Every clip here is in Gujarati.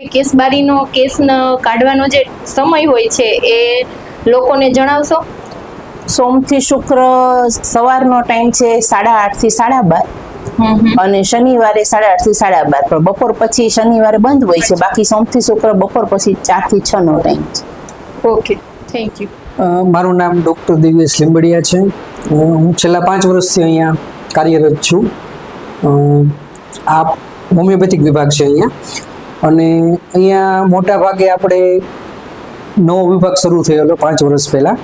કેસબારીનો કેસ કાઢવાનો જે સમય હોય છે એ લોકોને જણાવશો? સોમથી શુક્ર સવારનો ટાઈમ છે 8:30 થી 12:30 અને શનિવારે 8:30 થી 12:30, પણ બપોર પછી શનિવારે બંધ હોય છે. બાકી સોમથી શુક્ર બપોર પછી 4 થી 6 નો ટાઈમ છે. Okay, thank you. મારું નામ ડૉક્ટર દિવ્યેશ લીંબડિયા છે. હું છેલ્લા 5 વર્ષથી અહીંયા કાર્યરત છું. આ હોમિયોપેથિક વિભાગ છે અહીંયા, અને અહીંયા મોટા ભાગે આપણે નવો વિભાગ શરૂ થયેલો 5 વર્ષ પહેલાં.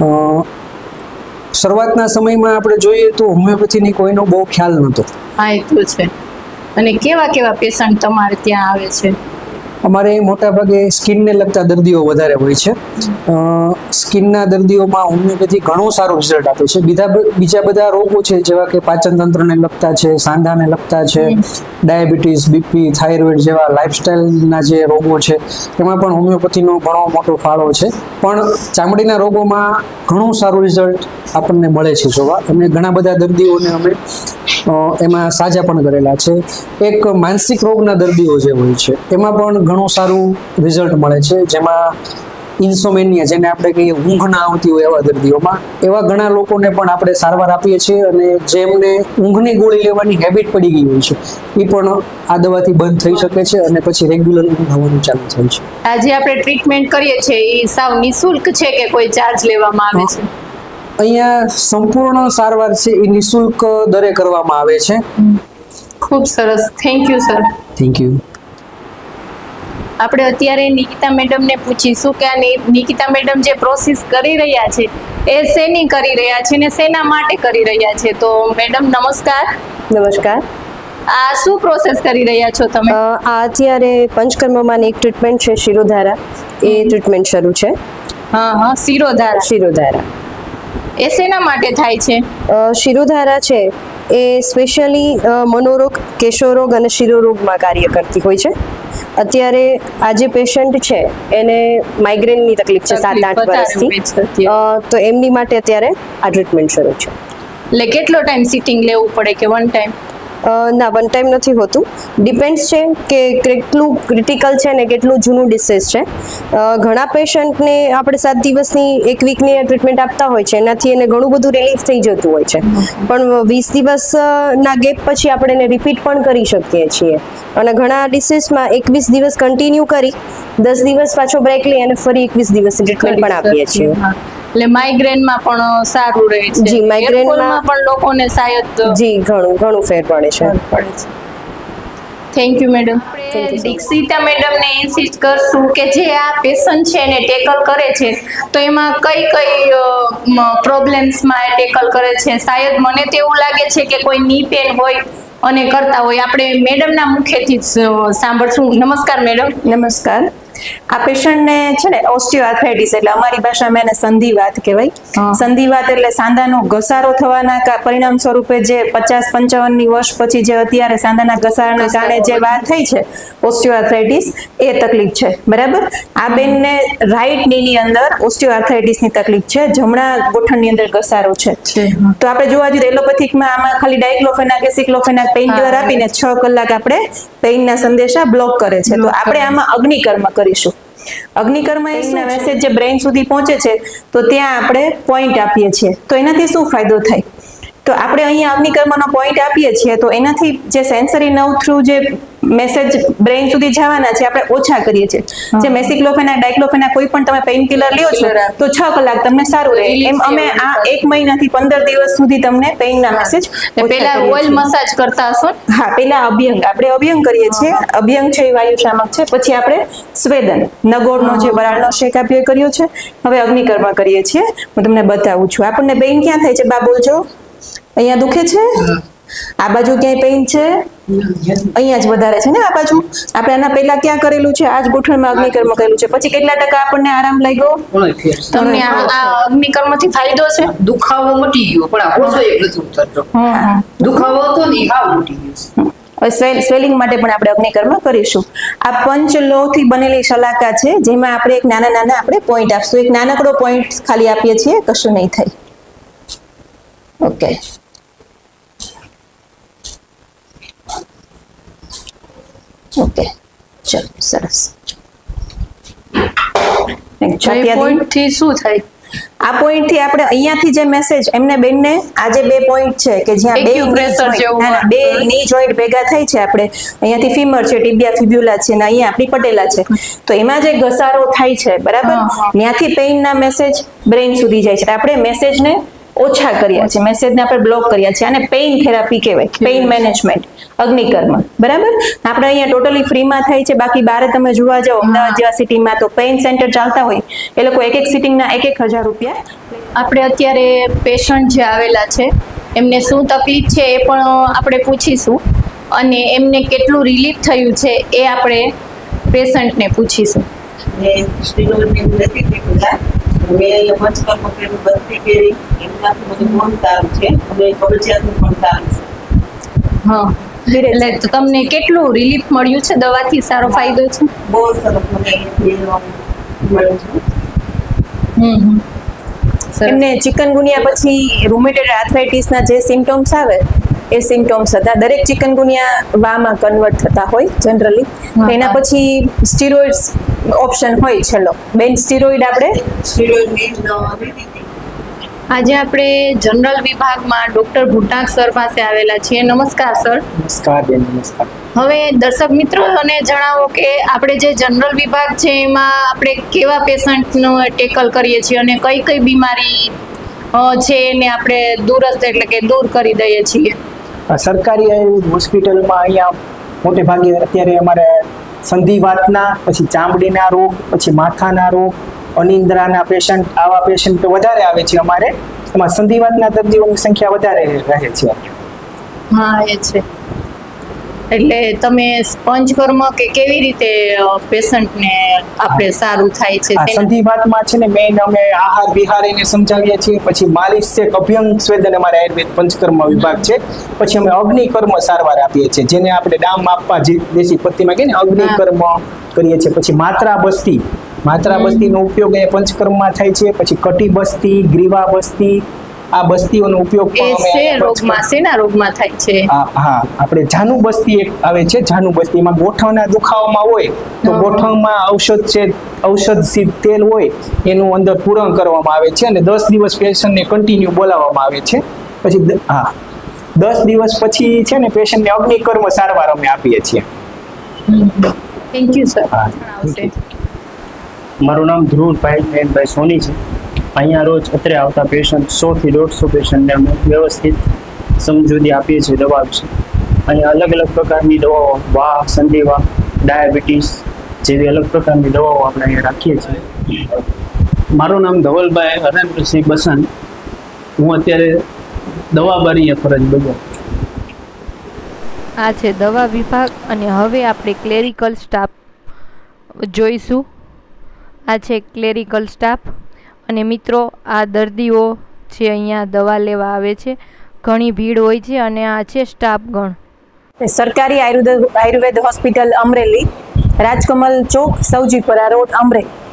શરૂઆતના સમયમાં આપણે જોઈએ તો હોમિયોપેથીની કોઈનો બહુ ખ્યાલ નહોતો. હા, એ તો છે. અને કેવા કેવા પેશન્ટ તમારે ત્યાં આવે છે? અમારે મોટા ભાગે સ્કિનને લગતા દર્દીઓ વધારે હોય છે. સ્કિનના દર્દીઓમાં હોમિયોપેથી ઘણું સારું રિઝલ્ટ આપે છે. બીજા બધા રોગો છે, જેવા કે પાચન તંત્રને લગતા છે, સાંધાને લગતા છે, ડાયાબિટીસ, બીપી, થાઇરોઇડ જેવા લાઇફસ્ટાઇલના જે રોગો છે, એમાં પણ હોમિયોપેથીનો ઘણો મોટો ફાળો છે. પણ ચામડીના રોગોમાં ઘણું સારું રિઝલ્ટ આપણને મળે છે જોવા, અને ઘણા બધા દર્દીઓને અમે એમાં સાજા પણ કરેલા છે. એક માનસિક રોગના દર્દીઓ જે હોય છે એમાં પણ ઘણું સારું રિઝલ્ટ મળે છે, જેમાં ઇન્સોમેનિયા, જેને આપણે કહીએ ઊંઘ ના આવતી હોય એવા દર્દીઓમાં, એવા ઘણા લોકોને પણ આપણે સારવાર આપીએ છીએ. અને જેમને ઊંઘની ગોળી લેવાની હેબિટ પડી ગઈ હોય છે એ પણ આ દવાથી બંધ થઈ શકે છે, અને પછી રેગ્યુલર ઊંઘ આવવાનું ચાલુ થાય છે. આજે આપણે ટ્રીટમેન્ટ કરીએ છીએ એ સાવ નિઃશુલ્ક છે કે કોઈ ચાર્જ લેવામાં આવે છે? અહીંયા સંપૂર્ણ સારવાર છે એ નિઃશુલ્ક દરે કરવામાં આવે છે. ખૂબ સરસ, thank you sir. Thank you. આપણે અત્યારે નિકિતા મેડમને પૂછીશું કે આ નિકિતા મેડમ જે પ્રોસેસ કરી રહ્યા છે એ શેની કરી રહ્યા છે ને શેના માટે કરી રહ્યા છે? તો મેડમ નમસ્કાર. નમસ્કાર. આ શું પ્રોસેસ કરી રહ્યા છો તમે? આ અત્યારે પંચકર્મમાં એક ટ્રીટમેન્ટ છે, શિરોધારા. એ ટ્રીટમેન્ટ શરૂ છે. હા, શિરોધારા. શિરોધારા એ શેના માટે થાય છે? શિરોધારા છે એ સ્પેશિયલી મનોરોગ, કેશોરોગ અને શિરોરોગમાં કાર્ય કરતી હોય છે. અત્યારે આ જે પેશન્ટ છે એને માઇગ્રેનની તકલીફ છે 7-8 વર્ષથી, તો એમની માટે અત્યારે આ ટ્રીટમેન્ટ શરૂ છે. એટલે કેટલો ટાઈમ સિટિંગ લેવું પડે કે વન ટાઈમ? ના, વન ટાઈમ નથી હોતું. ડિપેન્ડ્સ છે કે કેટલું ક્રિટિકલ છે ને કેટલું જૂનું ડિસીઝ છે. ઘણા પેશન્ટને આપણે 7 દિવસની 1 વીકની ટ્રીટમેન્ટ આપતા હોય છે, એનાથી એને ઘણું બધું રિલીફ થઈ જતું હોય છે. પણ 20 દિવસના ગેપ પછી આપણે એને રિપીટ પણ કરી શકીએ છીએ. અને ઘણા ડિસીઝમાં 21 દિવસ કન્ટિન્યુ કરી 10 દિવસ પાછો બ્રેક લઈ અને ફરી 21 દિવસની ટ્રીટમેન્ટ પણ આપીએ છીએ. એટલે માઇગ્રેનમાં પણ સારું રહે છે. જી, માઇગ્રેનમાં પણ લોકોને શાયદ જી ઘણું ફેર પડે છે. Thank you madam. દીક્ષિતા મેડમને ઇન્સિસ્ટ કરશું કે જે આ પેશન્ટ છે એને ટેકલ કરે છે તો એમાં કઈ કઈ પ્રોબ્લેમ્સમાં ટેકલ કરે છે? શાયદ મને તો એવું લાગે છે કે કોઈ ની પેન હોય અને કરતા હોય. આપણે મેડમના મુખેથી જ સાંભળશું. નમસ્કાર મેડમ. નમસ્કાર. આ પેશન્ટને છે ને ઓસ્ટિયોઆર્થરાઇટિસ, એટલે અમારી ભાષામાં એને સંધિવાત કહેવાય. સંધિવાત એટલે સાંધાનો ઘસારો થવાના પરિણામ સ્વરૂપે જે 50-55 વર્ષ પછી જે અત્યારે સાંધાના ઘસારાના કારણે જે વાત થઈ છે ઓસ્ટિયોઆર્થરાઇટિસ, એ તકલીફ છે. બરાબર. આ બેનને રાઈટ નીની અંદર ઓસ્ટિયોઆર્થરાઇટિસની તકલીફ છે, જમણા ગોઠણની અંદર ઘસારો છે. તો આપણે જોવા જઈએ એલોપેથિકમાં આમાં ખાલી ડાયક્લોફેનાક કે સિક્લોફેનાક પેઇન કિલર આપીને 6 કલાક આપણે પેઇનના સંદેશા બ્લોક કરે છે. તો આપણે આમાં અગ્નિકર્મ કરીશું. અગ્નિકર્મ એના મેસેજ જે બ્રેઇન સુધી પહોંચે છે તો ત્યાં આપણે પોઈન્ટ આપીએ છીએ. તો એનાથી શું ફાયદો થાય? તો આપણે અહીંયા અગ્નિકર્મનો પોઈન્ટ આપીએ છીએ તો એનાથી જે સેન્સરી નર્વ થ્રુ જે મેસેજ બ્રેઇન સુધી જવાના છે આપણે ઓછા કરીએ છીએ. જે મેસિક્લોફેનાક, ડાયક્લોફેનાક કોઈ પણ તમે પેઇન કિલર લ્યો છો તો 6 કલાક તમને સારું રહે. એમ અમે આ 1 મહિનાથી 15 દિવસ સુધી તમને પેઇનના મેસેજ. પહેલા ઓઇલ મસાજ કરતા હશો? હા, પહેલા અભ્યંગ. આપણે અભ્યંગ કરીએ છીએ. અભ્યંગ છે એ વાયુ શામક છે. પછી આપણે સ્વેદન, નગોળનો જે વરાળનો શેક આપીએ કર્યો છે. હવે અગ્નિકર્મ કરીએ છીએ. હું તમને બતાવું છું. આપણને પેઇન ક્યાં થાય છે બા બોલજો? અહીંયા દુખે છે? આ બાજુ ક્યાંય પેઇન છે? અહીંયા જ વધારે છે ને આ બાજુ. આપણે આના પહેલા ક્યાં કરેલું છે? આ જ ગોઠણમાં અગ્નિકર્મ કરેલું છે. પછી કેટલા ટકા આપણને આરામ લાગ્યો? તમને આ અગ્નિકર્મથી ફાયદો છે? દુખાવો મટી ગયો, પણ આ ઓછો એક નથી ઉતરતો. દુખાવો હતો ને હાવ મટી ગયો. હવે સ્વેલિંગ માટે પણ આપણે અગ્નિકર્મ કરીશું. આ પંચલોહથી બનેલી શલાકા છે, જેમાં આપણે એક નાના નાના આપણે પોઈન્ટ આપશું. એક નાનકડો પોઈન્ટ ખાલી આપીએ છીએ, કશું નહીં થાય. ઓકે. ઓકે, ચલો સરસ. પોઈન્ટ થી શું થાય? આ પોઈન્ટ થી આપણે અહીંયાથી જે મેસેજ એમને બેનને આ જે 2 પોઈન્ટ છે કે જ્યાં બે ની જોઈન્ટ ભેગા થાય છે, આપણે અહીંયાથી ફીમર છે, ટિબિયા ફિબ્યુલા છે ને અહીંયા આપણી પટેલા છે, તો એમાં જે ઘસારો થાય છે બરાબર, ત્યાંથી પેઇન ના મેસેજ બ્રેઇન સુધી જાય છે. આપણે મેસેજને ઓછા કર્યા છે, મેસેજને આપણે બ્લોક કર્યા છે, અને પેઇન થેરાપી કહેવાય, પેઇન મેનેજમેન્ટ, અગ્નિકર્મ બરાબર. આપણે અહીંયા ટોટલી ફ્રીમાં થાય છે. બાકી બારે તમે જોવા જાઓ અમદાવાદ જેવા સિટીમાં તો પેઇન સેન્ટર ચાલતા હોય, એ લોકો એક સિટિંગના 1,000 રૂપિયા. આપણે અત્યારે પેશન્ટ જે આવેલા છે એમને શું તકલીફ છે એ પણ આપણે પૂછીશું, અને એમને કેટલું રિલીફ થયું છે એ આપણે પેશન્ટને પૂછીશું. મેં અહીંયા પંચકર્મ કર્યું, બસ્તી કરી, એમનાથી બધું બહુ સારું છે, અને કબજિયાતનું પણ સારું છે. હા, એટલે તો તમને કેટલું રિલીફ મળ્યું છે? દવાથી સારો ફાયદો છે? બહુ સરસ મને અહીંયાથી મળ્યું છે. એમને ચિકનગુનિયા પછી રૂમેટેડ આર્થરાઇટિસના જે સિમ્પટમ્સ આવે એ સિમ્પટમ્સ હતા. દરેક ચિકનગુનિયા વામાં કન્વર્ટ થતા હોય જનરલી. એના પછી સ્ટીરોઇડ્સ ઓપ્શન હોય. ચલો બેન, સ્ટીરોઇડ આપણે આજે આપણે જનરલ વિભાગમાં ડોક્ટર ભુટાક સર પાસે આવેલા છીએ. નમસ્કાર સર. નમસ્કાર બેન, નમસ્કાર. હવે દર્શક મિત્રોને જણાવો કે આપણે જે જનરલ વિભાગ છે એમાં આપણે કેવા પેશન્ટનો ટેકલ કરીએ છીએ અને કઈ કઈ બીમારી છે એને આપણે દૂરસ્થ એટલે કે દૂર કરી દઈએ છીએ. સરકારી આયુર્વેદ હોસ્પિટલમાં અહીંયા મોટે ભાગે અત્યારે અમારે સંધિવાતના, પછી ચામડીના રોગ, પછી માથાના રોગ, અનિદ્રાના પેશન્ટ, આવા પેશન્ટ વધારે આવે છે અમારે. એમાં સંધિવાતના દર્દીઓની સંખ્યા વધારે રહે છે. હા, એ છે. એટલે તમે પંચકર્મ કે કેવી રીતે પેશન્ટને આપણે સારું થાય છે? સંધિવાતમાં છે ને મેઇન અમે આહાર વિહાર એને સમજાવીએ છીએ, પછી માલિશ છે, અભ્યંગ સ્વેદન અમારે આયુર્વેદ પંચકર્મ વિભાગ છે, પછી અમે અગ્નિકર્મ સારવાર આપીએ છીએ, જેને આપણે ડામ આપવા દેશી પદ્ધતિમાં કહીએ ને અગ્નિકર્મ કરીએ છીએ. પછી માત્રા બસ્તીનો ઉપયોગ એ પંચકર્મમાં થાય છે. પછી કટી બસ્તી, ગ્રીવા બસ્તી, આ બસ્તીઓનો ઉપયોગ શેના રોગમાં થાય છે? હા, આપણે જાનુ બસ્તી એક આવે છે. જાનુ બસ્તીમાં ગોઠણના દુખાવામાં હોય તો ગોઠણમાં ઔષધ સિદ્ધ તેલ હોય એનું અંદર પૂરણ કરવામાં આવે છે, અને 10 દિવસ પેશન્ટને કન્ટિન્યુ બોલાવવામાં આવે છે. પછી 10 દિવસ પછી છે ને પેશન્ટને અગ્નિકર્મ સારવાર અમે આપીએ છીએ. Thank you sir. મારું નામ ધ્રુવભાઈ સોની છે. અહીંયા રોજ અત્રે આવતા પેશન્ટ 100 થી 150 પેશન્ટને અમે વ્યવસ્થિત સમજૂતી આપીએ છીએ દવા વિશે. અહીંયા અલગ અલગ પ્રકારની દવાઓ, વાહ, સંધિવા, ડાયાબિટીસ જેવી અલગ પ્રકારની દવાઓ આપણે અહીંયા રાખીએ છીએ. મારું નામ ધવલભાઈ હરેન્દ્રસિંહ બસન. હું અત્યારે દવા બારીએ ફરજ બજાવું. આ છે દવા વિભાગ, અને હવે આપણે ક્લેરિકલ સ્ટાફ જોઈશું. આ છે ક્લેરિકલ સ્ટાફ. અને મિત્રો, આ દર્દીઓ છે અહીંયા દવા લેવા આવે છે. ઘણી ભીડ હોય છે, અને આ છે સ્ટાફગણ. સરકારી આયુર્વેદ હોસ્પિટલ અમરેલી, રાજકમલ ચોક, સૌજીપરા રોડ, અમરેલી.